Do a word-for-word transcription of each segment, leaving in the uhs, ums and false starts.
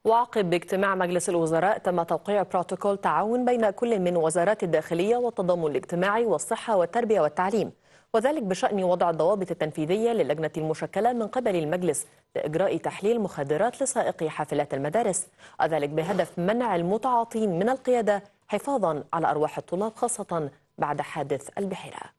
وعقب اجتماع مجلس الوزراء تم توقيع بروتوكول تعاون بين كل من وزارات الداخلية والتضامن الاجتماعي والصحة والتربية والتعليم، وذلك بشأن وضع الضوابط التنفيذية للجنة المشكلة من قبل المجلس لإجراء تحليل مخدرات لسائقي حافلات المدارس، وذلك بهدف منع المتعاطين من القيادة حفاظا على أرواح الطلاب خاصة بعد حادث البحيرة.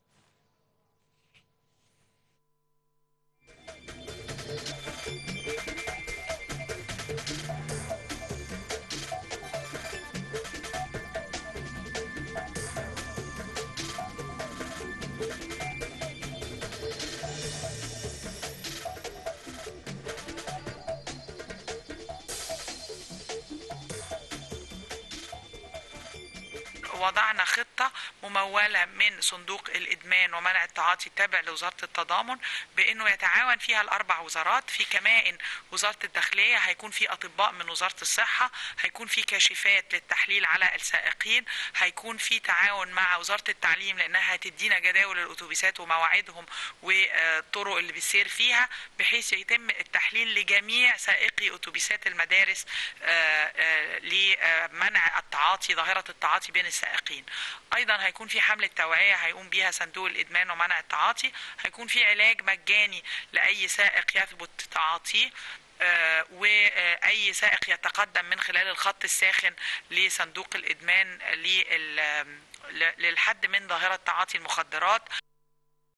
وضعنا خطة ممولة من صندوق الإدمان ومنع التعاطي التابع لوزارة التضامن بأنه يتعاون فيها الأربع وزارات. في كمان وزارة الداخلية هيكون في أطباء من وزارة الصحة، هيكون في كاشفات للتحليل على السائقين، هيكون في تعاون مع وزارة التعليم لأنها هتدينا جداول الأتوبيسات ومواعيدهم والطرق اللي بيسير فيها بحيث يتم التحليل لجميع سائقي أتوبيسات المدارس لمنع التعاطي، ظاهرة التعاطي بين السائقين. ايضا هيكون في حملة توعية هيقوم بيها صندوق الادمان ومنع التعاطي، هيكون في علاج مجاني لاي سائق يثبت تعاطيه، آه واي سائق يتقدم من خلال الخط الساخن لصندوق الادمان للحد من ظاهرة تعاطي المخدرات.